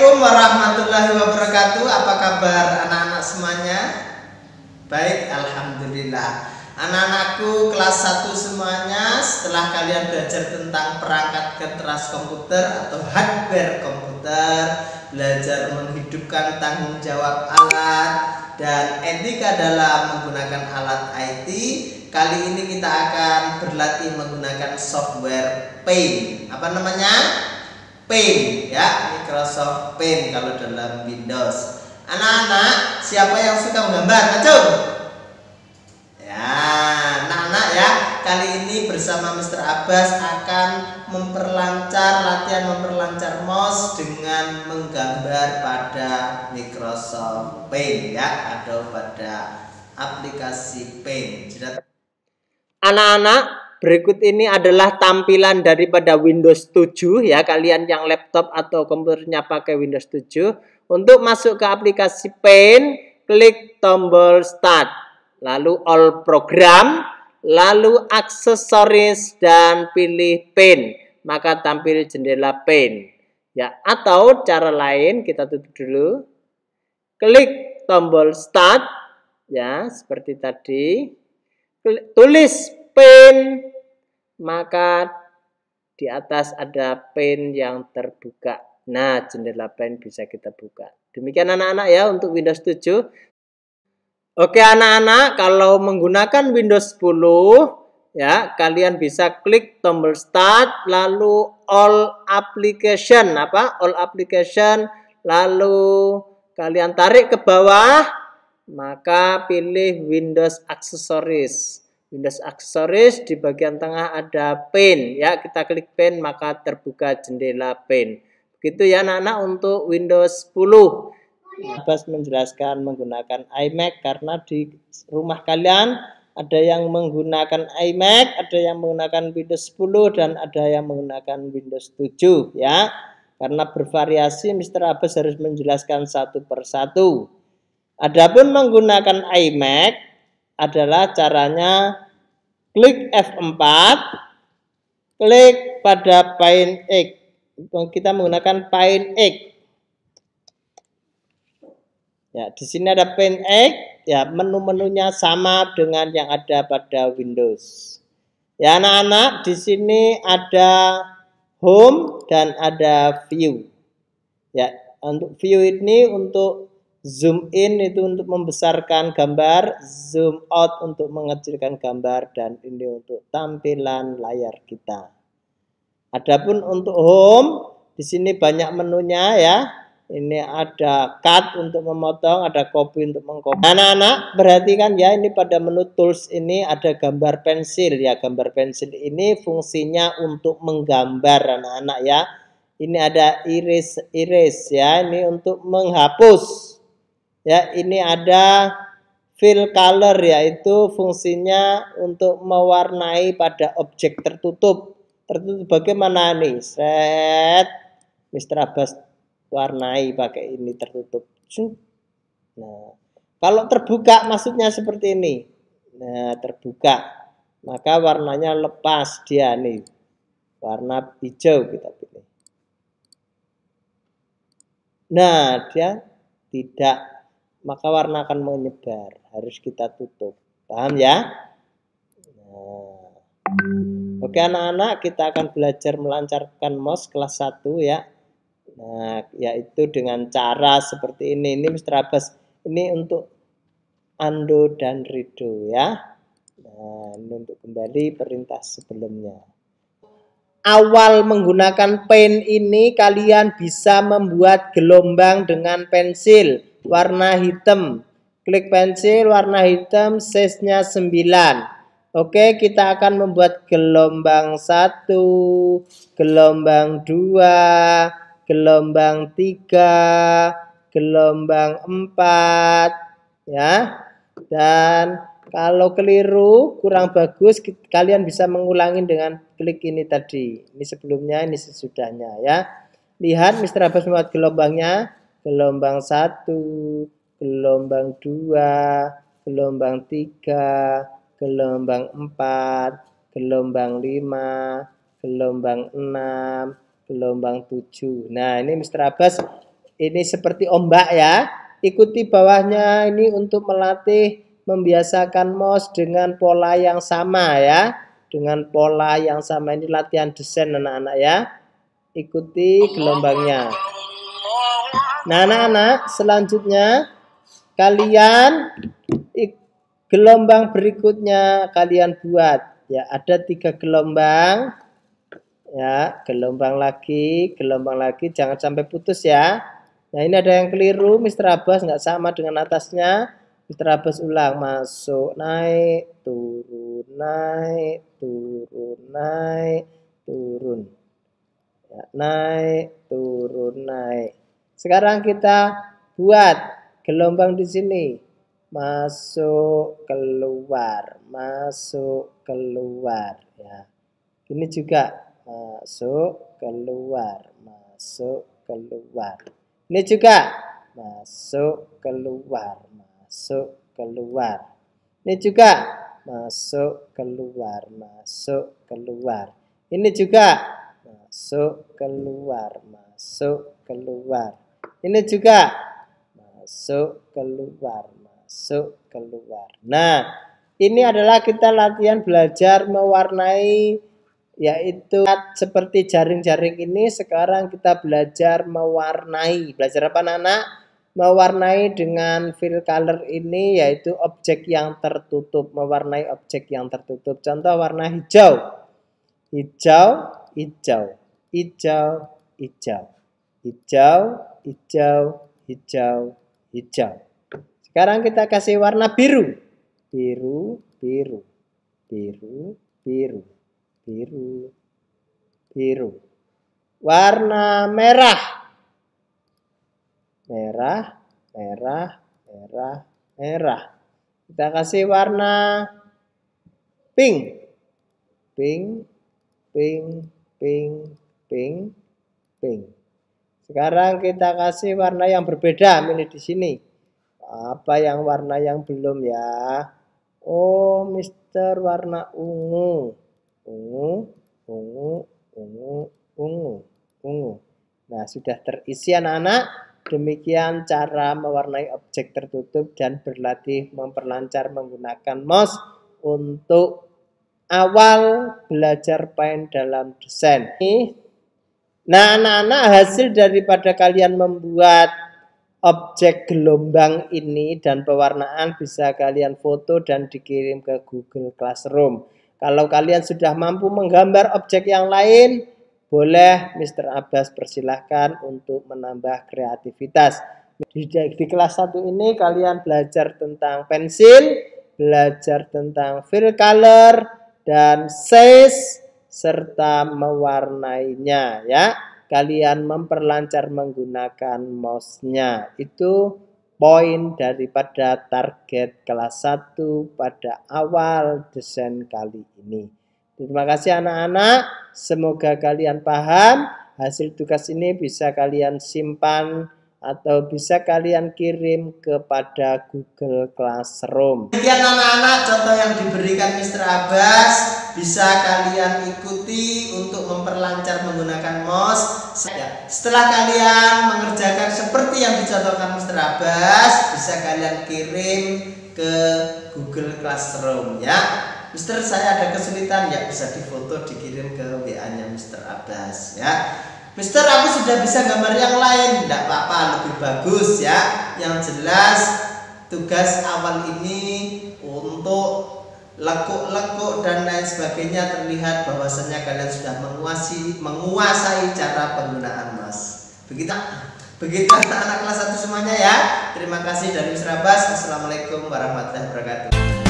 Assalamualaikum warahmatullahi wabarakatuh. Apa kabar anak-anak semuanya? Baik, alhamdulillah. Anak-anakku kelas 1 semuanya, setelah kalian belajar tentang perangkat keras komputer atau hardware komputer, belajar menghidupkan tanggung jawab alat dan etika dalam menggunakan alat IT, kali ini kita akan berlatih menggunakan software Paint. Apa namanya? Paint, ya, Microsoft Paint kalau dalam Windows. Anak-anak, siapa yang suka menggambar? Acung. Ya, anak-anak ya, kali ini bersama Mr. Abbas akan latihan memperlancar mouse dengan menggambar pada Microsoft Paint, ya, atau pada aplikasi Paint. Anak-anak, berikut ini adalah tampilan daripada Windows 7 ya, kalian yang laptop atau komputernya pakai Windows 7. Untuk masuk ke aplikasi Paint, klik tombol Start, lalu All Program, lalu Aksesoris dan pilih Paint. Maka tampil jendela Paint. Ya, atau cara lain kita tutup dulu. Klik tombol Start ya, seperti tadi. Tulis Paint, maka di atas ada Paint yang terbuka. Nah, jendela Paint bisa kita buka. Demikian anak-anak ya untuk Windows 7. Oke anak-anak, kalau menggunakan Windows 10 ya, kalian bisa klik tombol Start, lalu All Application, All Application, lalu kalian tarik ke bawah, maka pilih Windows Aksesoris. Windows Aksesoris di bagian tengah ada Paint ya, kita klik Paint maka terbuka jendela Paint. Begitu ya anak-anak untuk Windows 10. Abbas menjelaskan menggunakan iMac karena di rumah kalian ada yang menggunakan iMac, ada yang menggunakan Windows 10 dan ada yang menggunakan Windows 7 ya. Karena bervariasi, Mr. Abbas harus menjelaskan satu persatu. Adapun menggunakan iMac adalah caranya klik F4, klik pada Paint X. Kita menggunakan Paint X. Ya, di sini ada Paint X, ya, menu-menunya sama dengan yang ada pada Windows. Ya, anak-anak, di sini ada Home dan ada View. Ya, untuk View ini untuk zoom in itu untuk membesarkan gambar, zoom out untuk mengecilkan gambar, dan ini untuk tampilan layar kita. Adapun untuk home, di sini banyak menunya ya. Ini ada cut untuk memotong, ada copy untuk mengcopy. Anak-anak perhatikan ya, ini pada menu tools ini ada gambar pensil ya. Gambar pensil ini fungsinya untuk menggambar anak-anak ya. Ini ada iris ya, ini untuk menghapus. Ya, ini ada fill color, yaitu fungsinya untuk mewarnai pada objek tertutup. Tertutup bagaimana nih? Set, Mr. Abbas warnai pakai ini tertutup. Nah, kalau terbuka maksudnya seperti ini. Nah, terbuka. Maka warnanya lepas dia nih. Warna hijau kita pilih. Nah, dia tidak, maka warna akan menyebar, harus kita tutup. Paham ya? Nah. Oke anak-anak, kita akan belajar melancarkan mouse kelas 1 ya. Nah, yaitu dengan cara seperti ini. Ini Mr. Abbas, ini untuk undo dan redo ya. Nah, ini untuk kembali perintah sebelumnya. Awal menggunakan Paint ini kalian bisa membuat gelombang dengan pensil warna hitam. Klik pensil warna hitam, size-nya 9. Oke, kita akan membuat gelombang 1, gelombang 2, gelombang 3, gelombang 4 ya. Dan kalau keliru, kurang bagus, kalian bisa mengulangi dengan klik ini tadi. Ini sebelumnya, ini sesudahnya ya. Lihat Mr. Abbas membuat gelombangnya. Gelombang 1, gelombang 2, gelombang 3, gelombang 4, gelombang 5, gelombang 6, gelombang 7. Nah, ini Mr. Abbas ini seperti ombak ya. Ikuti bawahnya ini untuk melatih membiasakan mouse dengan pola yang sama ya. Dengan pola yang sama, ini latihan desain anak-anak ya. Ikuti gelombangnya. Nah anak-anak, selanjutnya kalian gelombang berikutnya kalian buat ya. Ada 3 gelombang ya. Gelombang lagi, jangan sampai putus ya. Nah ini ada yang keliru, Mr. Abbas nggak sama dengan atasnya. Mr. Abbas ulang, masuk, naik, turun, naik, turun, naik, turun. Ya, naik, turun, naik. Sekarang kita buat gelombang di sini. Masuk, keluar, masuk, keluar. Ya. Ini juga masuk, keluar, masuk, keluar. Ini juga masuk, keluar, masuk, keluar. Ini juga masuk, keluar, masuk, keluar. Ini juga masuk, keluar, masuk, keluar. Ini juga masuk, keluar, masuk, keluar. Nah, ini adalah kita latihan belajar mewarnai, yaitu seperti jaring-jaring ini. Sekarang kita belajar mewarnai. Belajar apa anak-anak? Mewarnai dengan fill color ini, yaitu objek yang tertutup. Mewarnai objek yang tertutup. Contoh warna hijau. Hijau, hijau, hijau, hijau, hijau, hijau, hijau, hijau. Sekarang kita kasih warna biru. Biru, biru, biru, biru, biru, biru. Warna merah. Merah, merah, merah, merah. Kita kasih warna pink. Pink, pink, pink, pink, pink. Sekarang kita kasih warna yang berbeda. Milih di sini. Apa yang warna yang belum ya? Oh, Mister warna ungu. Ungu, ungu, ungu, ungu, ungu. Nah, sudah terisi anak-anak. Demikian cara mewarnai objek tertutup dan berlatih memperlancar menggunakan mouse untuk awal belajar Paint dalam desain. Nah, anak-anak, hasil daripada kalian membuat objek gelombang ini dan pewarnaan bisa kalian foto dan dikirim ke Google Classroom. Kalau kalian sudah mampu menggambar objek yang lain, boleh Mr. Abbas persilahkan untuk menambah kreativitas. Di kelas 1 ini kalian belajar tentang pensil, belajar tentang fill color, dan size, serta mewarnainya ya. Kalian memperlancar menggunakan mouse-nya. Itu poin daripada target kelas 1 pada awal desain kali ini. Terima kasih anak-anak. Semoga kalian paham. Hasil tugas ini bisa kalian simpan atau bisa kalian kirim kepada Google Classroom. Demikian anak-anak contoh yang diberikan Mr. Abbas. Bisa kalian ikuti untuk memperlancar menggunakan mouse. Setelah kalian mengerjakan seperti yang dicontohkan Mr. Abbas, bisa kalian kirim ke Google Classroom ya. Mister, saya ada kesulitan ya, bisa difoto dikirim ke WA-nya Mr. Abbas ya. Mister, aku sudah bisa gambar yang lain, tidak apa-apa, lebih bagus ya. Yang jelas tugas awal ini untuk lekuk-lekuk dan lain sebagainya terlihat bahwasanya kalian sudah menguasai cara penggunaan mouse. Begitu anak-anak kelas 1 semuanya ya. Terima kasih dari Mr. Abbas. Assalamualaikum warahmatullahi wabarakatuh.